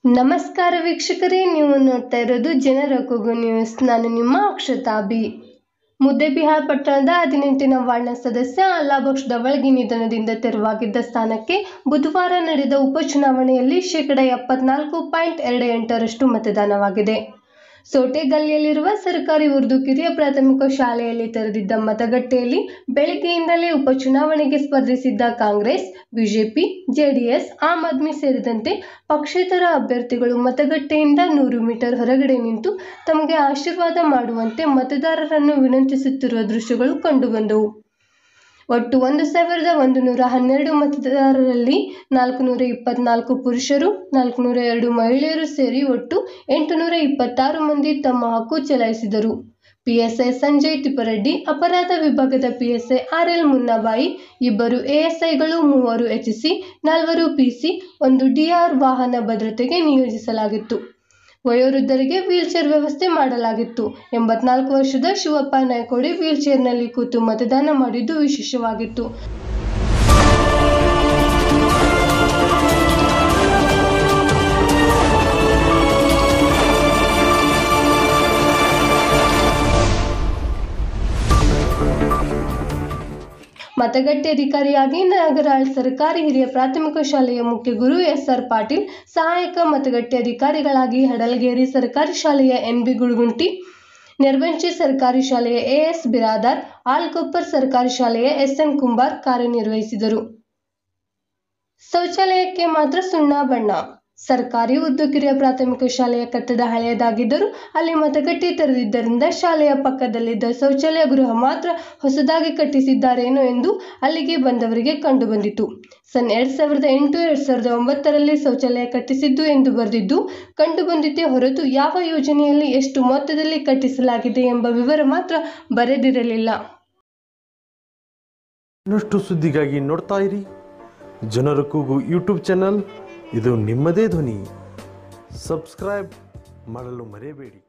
ನಮಸ್ಕಾರ ವೀಕ್ಷಕರೇ, ನೀವು ನೋಡ್ತಾ ಇರೋದು ಜನರ ಕೂಗು ನ್ಯೂಸ್. ನಾನು ನಿಮ್ಮ ಅಕ್ಷತಾ ಬಿ. ಮುದ್ದೇಬಿಹಾಳ್ ಪಟ್ಟಣದ 18ನೇ ವಾರ್ಡ್ನ ಸದಸ್ಯ ಅಲ್ಲಾಬಕ್ಷ್ ದವಳ್ಗಿ ನಿಧನದಿಂದ ತೆರವಾಗಿದ್ದ ಸ್ಥಾನಕ್ಕೆ ಬುಧವಾರ ನಡೆದ ಉಪಚುನಾವಣೆಯಲ್ಲಿ 74.28% ಮತದಾನವಾಗಿದೆ. ಸೋಟೆಗಲ್ಲಿಯಲ್ಲಿರುವ ಸರ್ಕಾರಿ ಉರ್ದು ಕಿರಿಯ ಪ್ರಾಥಮಿಕ ಶಾಲೆಯಲ್ಲಿ ತೆರೆದಿದ್ದ ಮತಗಟ್ಟೆಯಲ್ಲಿ ಬೆಳಗ್ಗೆಯಿಂದಲೇ ಉಪಚುನಾವಣೆಗೆ ಸ್ಪರ್ಧಿಸಿದ್ದ ಕಾಂಗ್ರೆಸ್, ಬಿಜೆಪಿ, ಜೆಡಿಎಸ್, ಆಮ್ ಆದ್ಮಿ ಸೇರಿದಂತೆ ಪಕ್ಷೇತರ ಅಭ್ಯರ್ಥಿಗಳು ಮತಗಟ್ಟೆಯಿಂದ 100 ಮೀಟರ್ ಹೊರಗಡೆ ನಿಂತು ತಮಗೆ ಆಶೀರ್ವಾದ ಮಾಡುವಂತೆ ಮತದಾರರನ್ನು ವಿನಂತಿಸುತ್ತಿರುವ ದೃಶ್ಯಗಳು ಕಂಡುಬಂದವು. ಒಟ್ಟು 1112 ಮತದಾರರಲ್ಲಿ 424 ಪುರುಷರು, 402 ಮಹಿಳೆಯರು ಸೇರಿ ಒಟ್ಟು 826 ಮಂದಿ ತಮ್ಮ ಹಕ್ಕು ಚಲಾಯಿಸಿದರು. ಪಿಎಸ್ಐ ಸಂಜಯ್ ತಿಪ್ಪರೆಡ್ಡಿ, ಅಪರಾಧ ವಿಭಾಗದ ಪಿಎಸ್ಐ ಆರ್.ಎಲ್. ಮುನ್ನಾಬಾಯಿ, 2 ಎಎಸ್ಐಗಳು, 3 ಎಚ್ಸಿ, 4 ಪಿಸಿ, 1 ಡಿಆರ್ ವಾಹನ ಭದ್ರತೆಗೆ ನಿಯೋಜಿಸಲಾಗಿತ್ತು. ವಯೋವೃದ್ಧರಿಗೆ ವೀಲ್ಚೇರ್ ವ್ಯವಸ್ಥೆ ಮಾಡಲಾಗಿತ್ತು. 84 ವರ್ಷದ ಶಿವಪ್ಪ ನಾಯ್ಕೋಡಿ ವೀಲ್ಚೇರ್ನಲ್ಲಿ ಕೂತು ಮತದಾನ ಮಾಡಿದ್ದು ವಿಶೇಷವಾಗಿತ್ತು. ಮತಗಟ್ಟೆ ಅಧಿಕಾರಿಯಾಗಿ ನಾಗರಾಳ್ ಸರ್ಕಾರಿ ಹಿರಿಯ ಪ್ರಾಥಮಿಕ ಶಾಲೆಯ ಮುಖ್ಯ ಗುರು ಎಸ್.ಆರ್. ಪಾಟೀಲ್, ಸಹಾಯಕ ಮತಗಟ್ಟೆ ಅಧಿಕಾರಿಗಳಾಗಿ ಹಡಲಗೇರಿ ಸರ್ಕಾರಿ ಶಾಲೆಯ ಎನ್.ಬಿ. ಗುಳಗುಂಟಿ, ನೆರವಂಚಿ ಸರ್ಕಾರಿ ಶಾಲೆಯ ಎ.ಎಸ್. ಬಿರಾದಾರ್, ಆಲ್ಕೊಪ್ಪರ್ ಸರ್ಕಾರಿ ಶಾಲೆಯ ಎಸ್.ಎನ್. ಕುಂಬಾರ್ ಕಾರ್ಯನಿರ್ವಹಿಸಿದರು. ಶೌಚಾಲಯಕ್ಕೆ ಮಾತ್ರ ಸುಣ್ಣ ಬಣ್ಣ. ಸರ್ಕಾರಿ ಉರ್ದು ಕಿರಿಯ ಪ್ರಾಥಮಿಕ ಶಾಲೆಯ ಕಟ್ಟಡ ಹಳೆಯದಾಗಿದ್ದರೂ ಅಲ್ಲಿ ಮತಗಟ್ಟೆ ತೆರೆದಿದ್ದರಿಂದ ಶಾಲೆಯ ಪಕ್ಕದಲ್ಲಿದ್ದ ಶೌಚಾಲಯ ಗೃಹ ಮಾತ್ರ ಹೊಸದಾಗಿ ಕಟ್ಟಿಸಿದ್ದಾರೇನೋ ಎಂದು ಅಲ್ಲಿಗೆ ಬಂದವರಿಗೆ ಕಂಡುಬಂದಿತು. ಸನ್ 2008-2009ರಲ್ಲಿ ಶೌಚಾಲಯ ಕಟ್ಟಿಸಿದ್ದು ಎಂದು ಬರೆದಿದ್ದು ಕಂಡುಬಂದಿತೇ ಹೊರತು ಯಾವ ಯೋಜನೆಯಲ್ಲಿ ಎಷ್ಟು ಮೊತ್ತದಲ್ಲಿ ಕಟ್ಟಿಸಲಾಗಿದೆ ಎಂಬ ವಿವರ ಮಾತ್ರ ಬರೆದಿರಲಿಲ್ಲ. ಇನ್ನಷ್ಟು ಸುದ್ದಿಗಾಗಿ ನೋಡ್ತಾ ಇರಿ ಜನರ ಕೂಗು ಯೂಟ್ಯೂಬ್ ಚಾನಲ್. ಇದು ನಿಮ್ಮದೇ ಧ್ವನಿ. ಸಬ್ಸ್ಕ್ರೈಬ್ ಮಾಡಲು ಮರೆಯಬೇಡಿ.